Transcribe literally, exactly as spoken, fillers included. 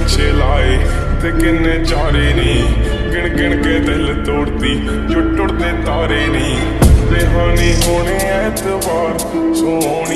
नशे लाए ते किन्ने चारे नी, गिन गिन के दिल तोड़ती जो टुटदे तारे नी। रेहानी होने ऐतबार सोने